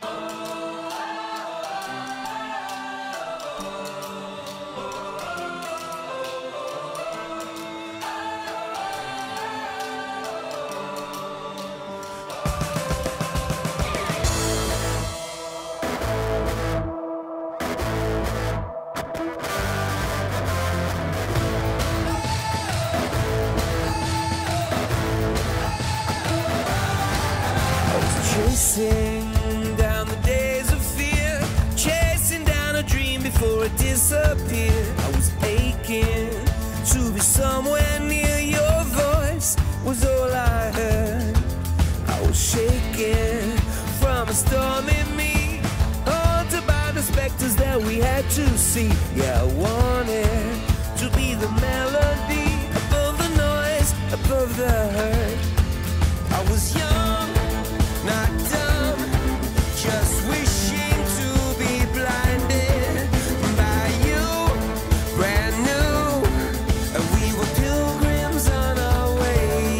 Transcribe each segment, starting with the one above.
Chasing down the days of fear, chasing down a dream before it disappeared. I was aching to be somewhere near. Your voice was all I heard. I was shaking from a storm in me, haunted by the specters that we had to see. Yeah, I wanted to be the melody above the noise, above the hurt. I was young, not dumb, just wishing to be blinded by you, brand new, and we were pilgrims on our way.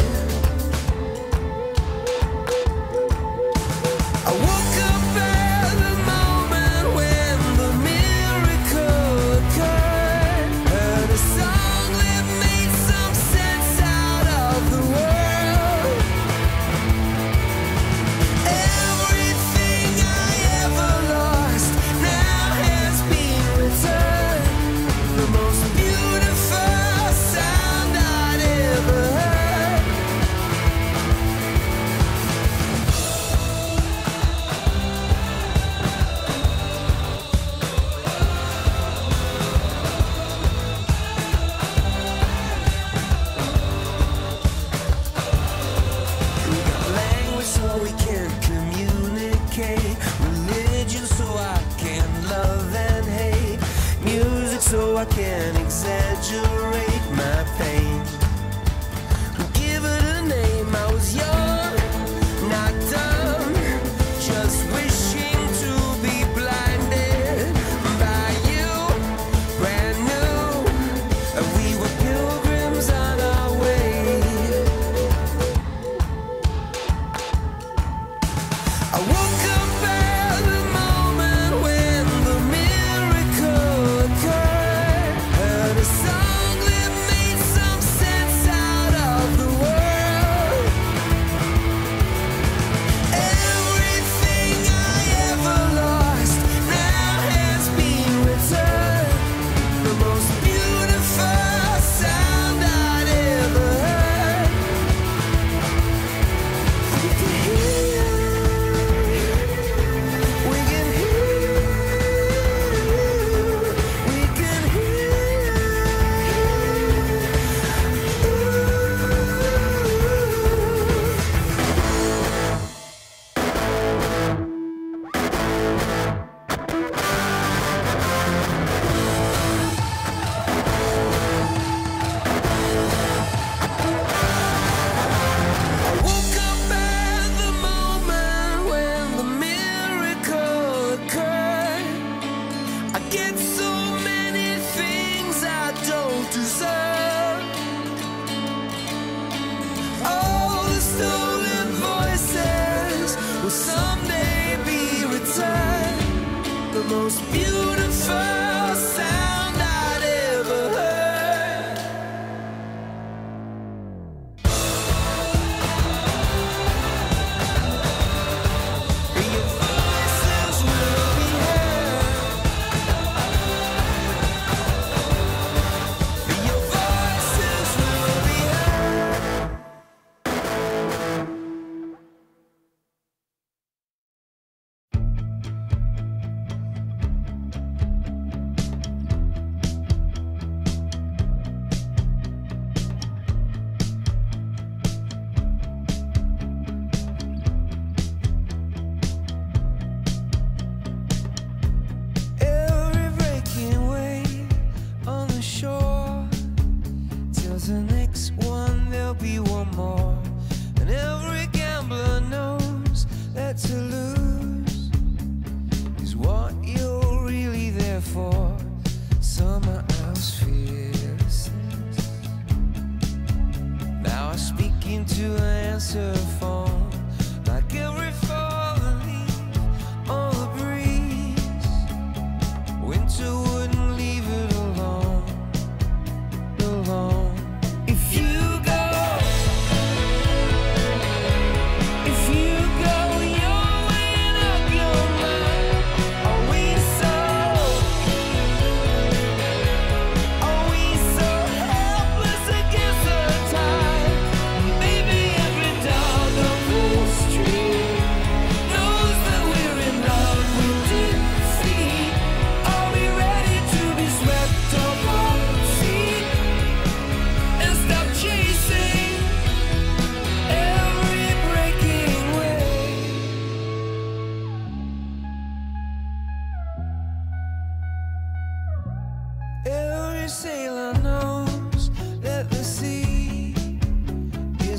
I woke up at the moment when the miracle occurred, heard a song that made some sense out of the world. So I can exaggerate my pain. Give it a name. I was young, not dumb, just wishing to be blinded by you, brand new, and we were pilgrims on our way. I woke up at the moment when the miracle occurred, heard a song that made some sense out of the world. Everything I ever lost now has been returned. The most beautiful sound I'd ever heard. We can hear, we can hear, we can hear. I woke up at the moment when the miracle occurred. I get so many things I don't deserve. All the stolen voices will someday be returned. The most beautiful sound I'd ever heard. Your voices will be heard. Your voices will be heard. Every breaking wave on the shore tells the next one there'll be one more. And every gambler knows that to lose is what you're really there for. Summer house fearlessness. Now I speak into an answer phone. Like every fallen leaf,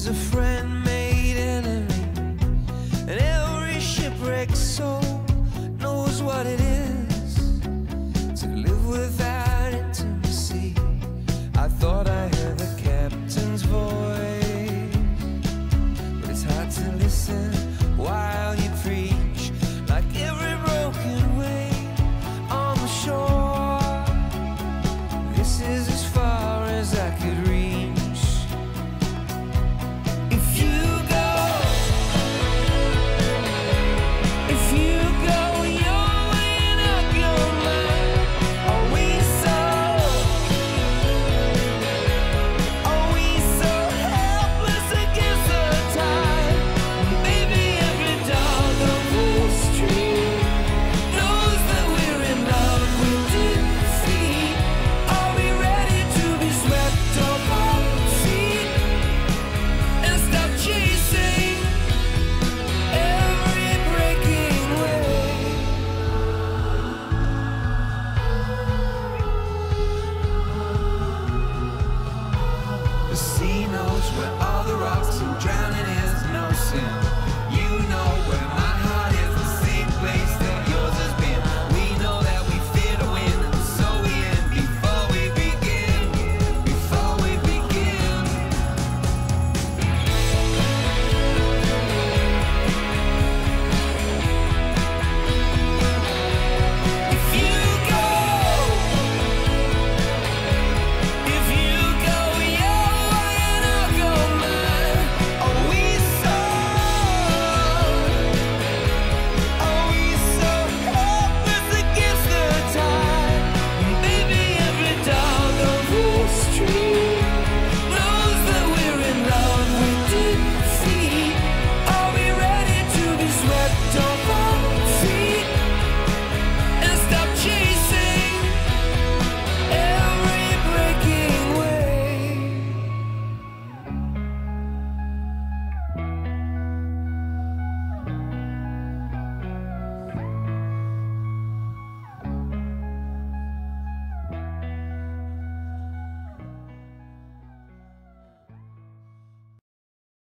a friend made enemy, and every shipwrecked soul knows what it is to live without intimacy. I thought I heard the captain's voice, but it's hard to listen while you preach, like every broken wave on the shore. This is as far as I could reach. Where all the rocks and drowning is no sin. You know where my